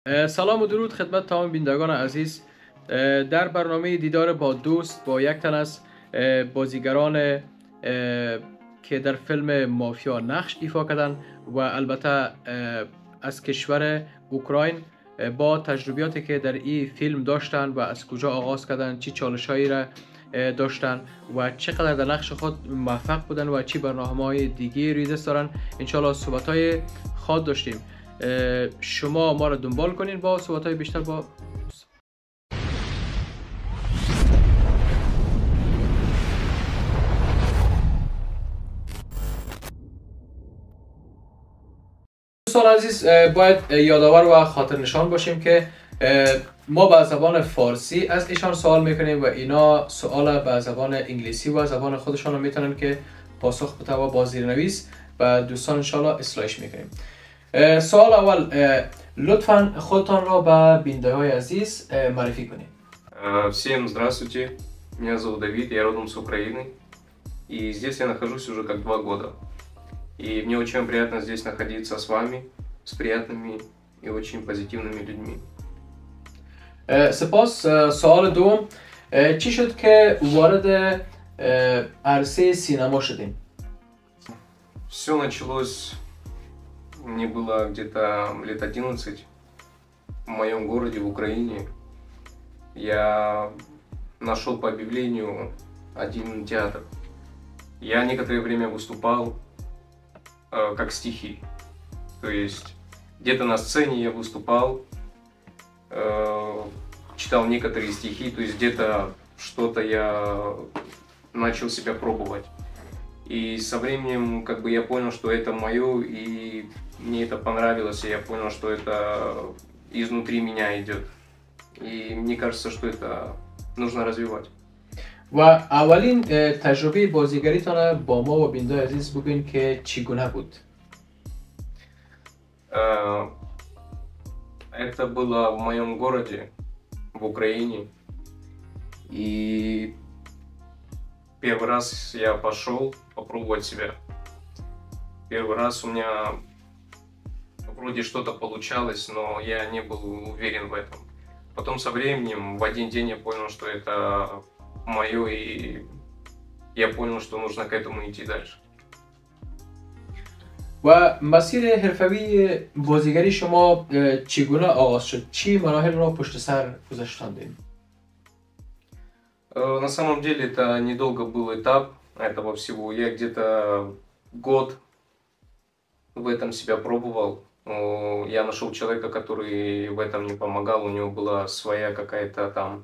سلام و درود خدمت تمام بینندگان عزیز. در برنامه دیدار با دوست با یک تن از بازیگران که در فیلم مافیا نقش ایفا کردن و البته از کشور اوکراین با تجربیاتی که در این فیلم داشتن و از کجا آغاز کردن، چی چالشایی را داشتن و چقدر در نقش خود موفق بودن و چی برنامه‌های دیگه ریزش دارن. انشالله صحبت‌های خاص داشتیم. شما ما را دنبال کنین با صحبت‌های بیشتر با دوستان عزیز. باید یادآور و خاطر نشان باشیم که ما به زبان فارسی از ایشان سوال میکنیم و اینا سوال به زبان انگلیسی و زبان خودشان رو میتونن که پاسخ بده با زیرنویس و دوستان انشالله اصلاحش میکنیم. سوال اول، لطفاً خودتان را به بیننده‌های عزیز معرفی کنید. Всем здравствуйте, меня зовут Давид, я родом с Украины, и здесь я нахожусь уже как 2 года. И мне очень приятно здесь находиться с вами, с приятными и очень позитивными людьми. سپاس. سوال دوم، چی شد که وارد عرصه سینما شدین؟ Все началось, мне было где-то лет 11, в моем городе, в Украине. Я нашел по объявлению один театр. Я некоторое время выступал как стихи. То есть где-то на сцене я выступал, читал некоторые стихи, то есть где-то что-то я начал себя пробовать. И со временем как бы я понял, что это мое, и мне это понравилось, и я понял, что это изнутри меня идет. И мне кажется, что это нужно развивать. و اولین تجربه بازیگریتان با ما و بیننده عزیز بگوین که چگونه بود؟ Это было в моем городе, в Украине. И первый раз я пошел попробовать себя. Первый раз у меня вроде что-то получалось, но я не был уверен в этом. Потом со временем, в один день я понял, что это мое, и я понял, что нужно к этому идти дальше. و مسیر حرفوی بازیگری شما چگونه آغاز شد؟ چی مراحل را پشت سر گذاشتاندین؟ На самом деле это недолго был этап этого всего. Я где-то год в этом себя пробовал. Я нашел человека, который в этом мне помогал. У него была своя какая-то там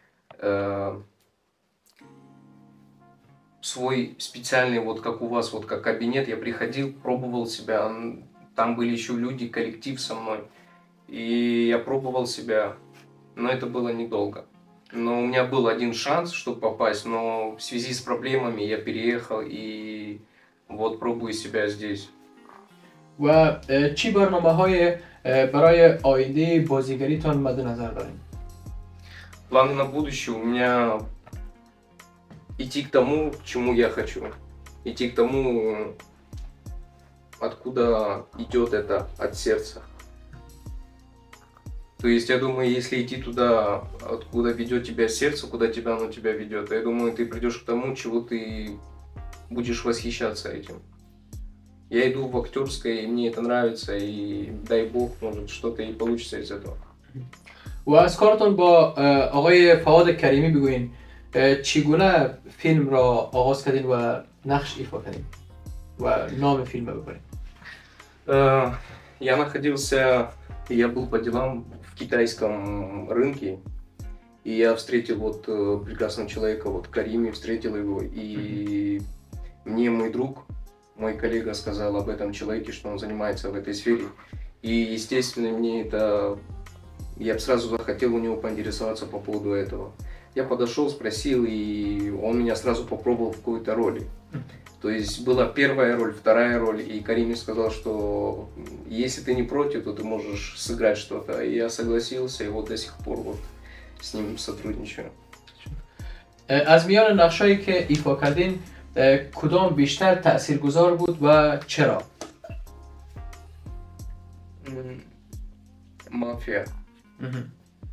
свой специальный, вот как у вас, вот как кабинет. Я приходил, пробовал себя. Там были еще люди, коллектив со мной. И я пробовал себя, но это было недолго. Но у меня был один шанс, чтобы попасть, но в связи с проблемами я переехал и вот пробую себя здесь. و چی برنامه‌های برای آینده بازیگریتان مد نظر دارین؟ Планы на будущее у меня идти к тому, к чему я хочу. Идти к тому, откуда идет это от сердца. То есть, я думаю, если идти туда, откуда ведет тебя сердце, куда тебя оно тебя ведет, я думаю, ты придешь к тому, чего ты будешь восхищаться этим. Я иду в актерское, и мне это нравится, и дай бог, может, что-то и получится из этого. و از کارتون با آقای فواد کریمی بگوین چگونه فیلم را آغاز کردین و نقش ایفا کردین و نام فیلم رو ببرین. Я был по делам в китайском рынке, и я встретил вот прекрасного человека, вот Карими, встретил его, и мне мой друг, мой коллега сказал об этом человеке, что он занимается в этой сфере, и естественно мне это, я бы сразу захотел у него поинтересоваться по поводу этого. Я подошел, спросил, и он меня сразу попробовал в какой-то роли. То есть была первая роль, вторая роль, и Карим сказал, что если ты не против, то ты можешь сыграть что-то. И я согласился, и вот до сих пор вот с ним сотрудничаю. از میان نقشایی که ایفا کردین کدام بیشتر تاثیرگذار بود و چرا؟ мафия. Мгм.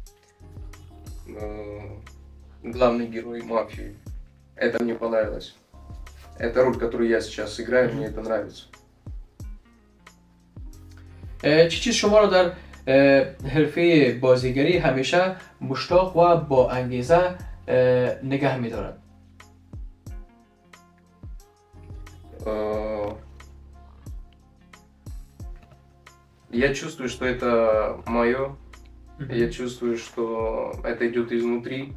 Главный герой мафии. Это мне понравилось. Это роль, которую я сейчас играю, мне это нравится. چی چیز شما رو در حرفه بازیگری همیشه مشتاق و با انگیزه نگه می‌دارد؟ Я чувствую, что это мое. Я чувствую, что это идет изнутри.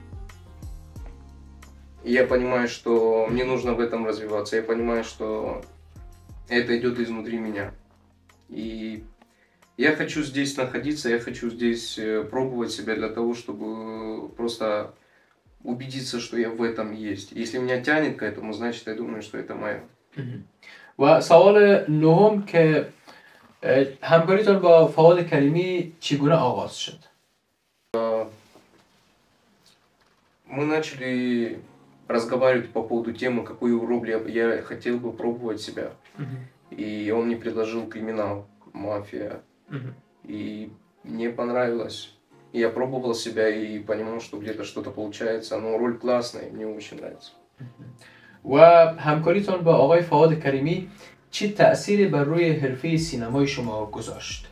И я понимаю, что мне нужно в этом развиваться. Я понимаю, что это идет изнутри меня. И я хочу здесь находиться, я хочу здесь пробовать себя для того, чтобы просто убедиться, что я в этом есть. Если меня тянет к этому, значит, я думаю, что это мое. و سوال نهم که همکاریتان با فواد کریمی چگونه آغاز شد؟ Мы начали разговаривать по поводу темы, какую роль я хотел бы пробовать себя. И он мне предложил криминал, мафия. И мне понравилось. Я пробовал себя и понимал, что где-то что-то получается. Но роль классная, мне очень нравится. و همکاریتان با آقای فواد کریمی چه تأثیری بر روی حرفه سینمای شما گذاشت؟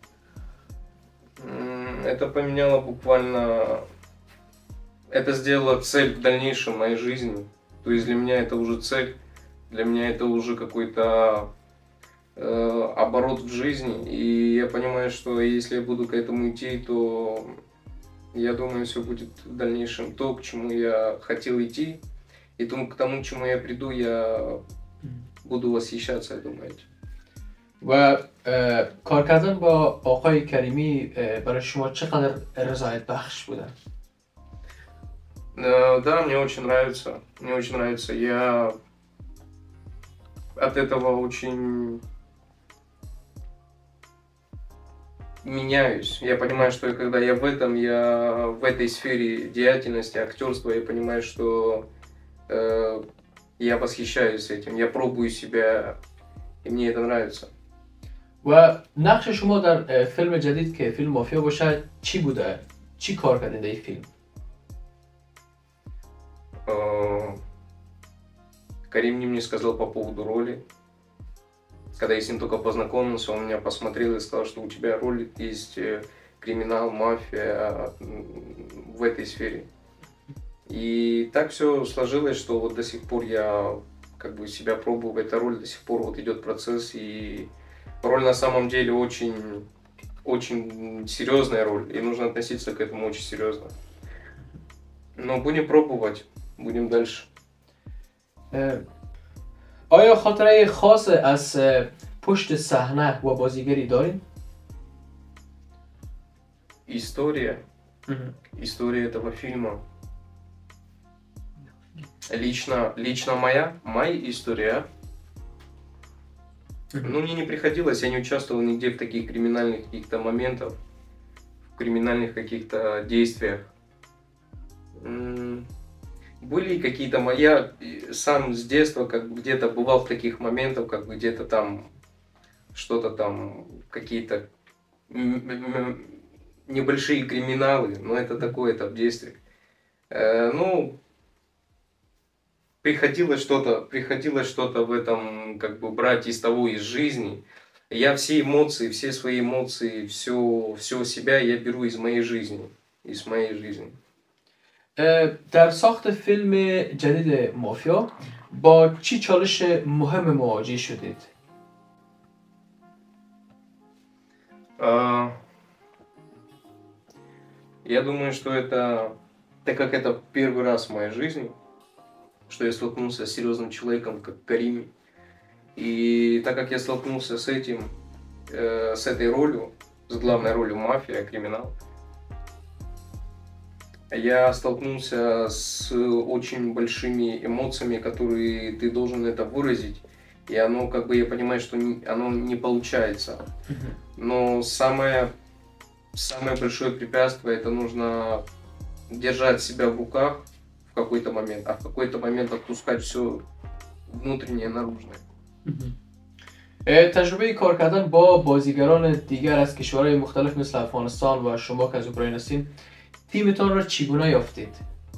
Это поменяло буквально... Это сделало цель в дальнейшем моей жизни. То есть для меня это уже цель. Для меня это уже какой-то оборот в жизни. И я понимаю, что если я буду к этому идти, то я думаю, все будет в дальнейшем то, к чему я хотел идти. И к тому, к чему я приду, я буду восхищаться, я думаю. و کار کردن با آقای کریمی برای شما چقدر رضایت بخش بوده؟ Да, мне очень нравится. Мне очень нравится. Я от этого очень меняюсь. Я понимаю, что когда я в этой сфере деятельности, актерства, я понимаю, что я восхищаюсь этим. Я пробую себя, и мне это нравится. و نقش شما در فیلم جدید که فیلم مافیا باشه چی بوده؟ چی کار کردین در این فیلم؟ Карим мне сказал по поводу роли. Когда я с ним только познакомился, он меня посмотрел и сказал, что у тебя роль есть криминал, мафия в этой сфере. И так все сложилось, что вот до сих пор я как бы себя пробую в этой роли, до сих пор вот идет процесс, и роль на самом деле очень, очень серьезная роль, и нужно относиться к этому очень серьезно. Но будем пробовать, будем дальше. آیا خاطره خاص از پشت صحنه و بازیگری دارین؟ История этого фильма. Лично моя история. Ну, мне не приходилось, я не участвовал нигде в таких криминальных каких-то моментах, в криминальных каких-то действиях. Были какие-то я сам с детства как бы где-то бывал в таких моментах, как бы где-то там что-то там, какие-то небольшие криминалы, но это такое там действие. Ну, приходилось что-то в этом как бы брать из того, из жизни. Я все эмоции, все свои эмоции, все себя я беру из моей жизни, در ساخت فیلم جدید مافیا با چی چالش مهم مواجه شدید؟ Я думаю, что это, так как это первый раз в моей жизни, что я столкнулся с серьезным человеком, как Карим, и так как я столкнулся с этой ролью, с главной ролью мафия, криминал, я столкнулся с очень большими эмоциями, которые ты должен это выразить, и оно, как бы, я понимаю, что оно не получается. Но самое большое препятствие, это нужно держать себя в руках в какой-то момент, а в какой-то момент отпускать все внутреннее, наружное. تجربه کار کردن با بازیگران دیگر از کشورهای مختلف مثل افغانستان و شما که از اوکراین هستین، تیمتان را چگونه یافتید؟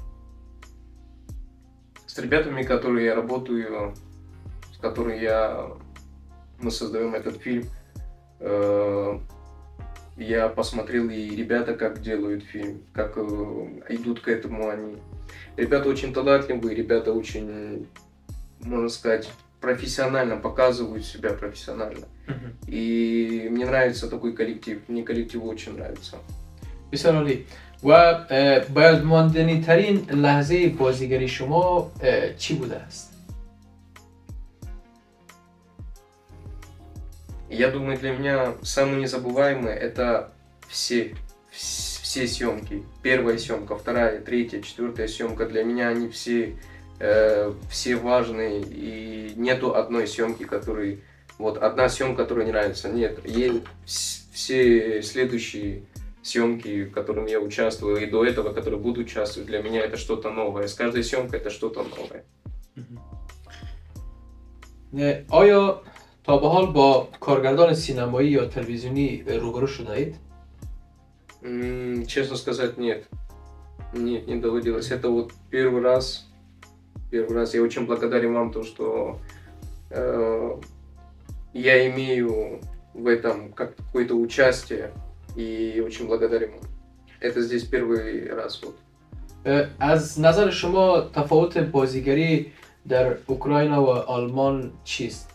С ребятами, которые я работаю, с которыми мы создаем этот фильм, я посмотрел и ребята, как делают фильм, как идут к этому они. Ребята очень талантливые, ребята очень, можно сказать, профессионально показывают себя профессионально. И мне нравится такой коллектив, мне коллектив очень нравится. بسیار عالی. و باید ماندنی ترین لحظه بازیگری شما چی بوده است؟ Я думаю, для меня самое незабываемое это все съемки. Первая съемка, вторая, третья, четвертая съемка. Для меня они все важные. И нету одной съемки, которой... Вот одна съемка, которая не нравится. Нет, есть все следующие съемки, в которых я участвую, и до этого, которые буду участвовать, для меня это что-то новое. С каждой съемкой это что-то новое. آیا تا به حال با کارگردان سینمایی یا تلویزیونی روبرو شده اید؟ Честно сказать, нет. Нет, не доводилось. Это вот первый раз. Первый раз. Я очень благодарен вам, то, что я имею в этом какое-то участие. И очень благодарен вам. Это здесь первый раз. Вот. از نظر شما تفاوت بازیگری در اوکراین و آلمان چیست؟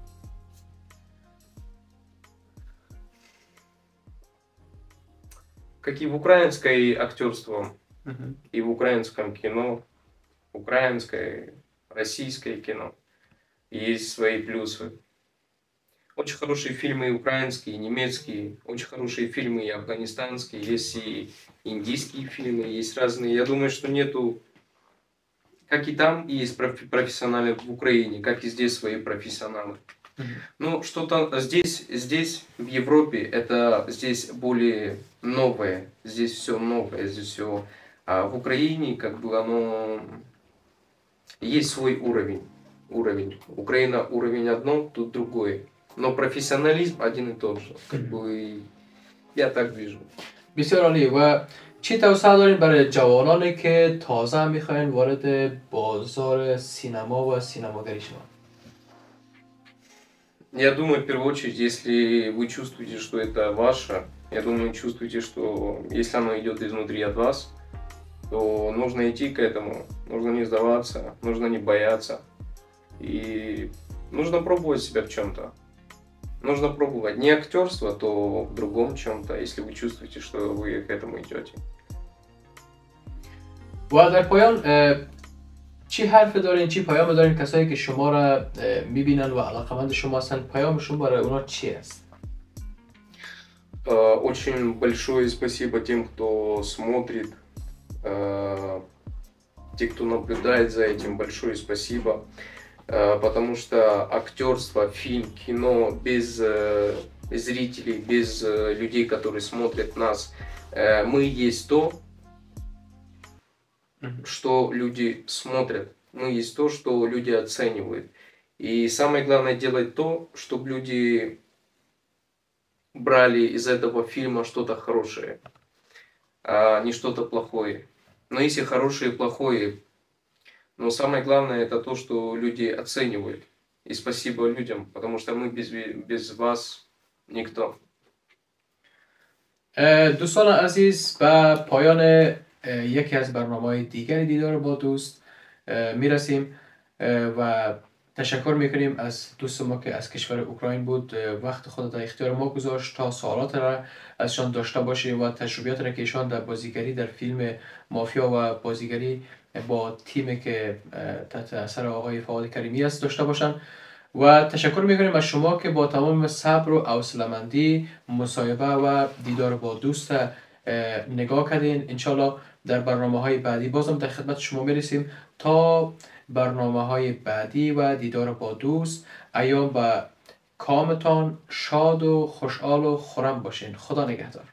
Как и в украинское актерство, и в украинском кино, украинское, российское кино, есть свои плюсы. Очень хорошие фильмы и украинские, и немецкие, очень хорошие фильмы и афганистанские, есть и индийские фильмы, есть разные. Я думаю, что нету, как и там есть профессионалы в Украине, как и здесь свои профессионалы. Ну, что-то здесь, в Европе, это здесь более новое, здесь все новое, здесь все. А в Украине, как бы, оно есть свой уровень. Украина уровень одно, тут другой. Но профессионализм один и тот же. Как бы, я так вижу. بسیار عالی. و چی توصیه دارین برای جوانانی که تازه میخواین وارد بازار سینما و سینماگری شوند؟ Я думаю, в первую очередь, если вы чувствуете, что это ваше, я думаю, чувствуете, что если оно идет изнутри от вас, то нужно идти к этому, нужно не сдаваться, нужно не бояться. И нужно пробовать себя в чем-то. Нужно пробовать не актерство, то в другом чем-то, если вы чувствуете, что вы к этому идете. و در پایان چی حرف دارین، چی پیام دارین کسایی که شما را میبینن و علاقمند شما هستن، پیامشون برای اونا چی است؟ Очень большое спасибо тем, кто смотрит, те, кто наблюдает за этим, большое спасибо. Потому что актерство, фильм, кино без зрителей, без людей, которые смотрят нас, мы есть то, что люди смотрят, мы есть то, что люди оценивают. И самое главное делать то, чтобы люди брали из этого фильма что-то хорошее, а не что-то плохое. Но если хорошее и плохое, но самое главное это то, что люди оценивают. И спасибо людям, потому что мы без вас никто. دوستان عزیز، به پایان یکی از برنامه‌های دیگر دیدار با دوست میرسیم و تشکر میکنیم از دوست ما که از کشور اوکراین بود، وقت خود در اختیار ما گذاشت تا سوالات را ازشان داشته باشیم و تجربیات را که ایشان در بازیگری در فیلم مافیا و بازیگری با تیمی که تحت اثر آقای فواد کریمی است داشته باشند. و تشکر میکنیم از شما که با تمام صبر و حوصله‌مندی مصاحبه و دیدار با دوست نگاه کردین. انشالله در برنامه‌های بعدی بازم در خدمت شما میرسیم. تا برنامه‌های بعدی و دیدار با دوست، ایام و کامتان شاد و خوشحال و خرم باشین. خدا نگهدار.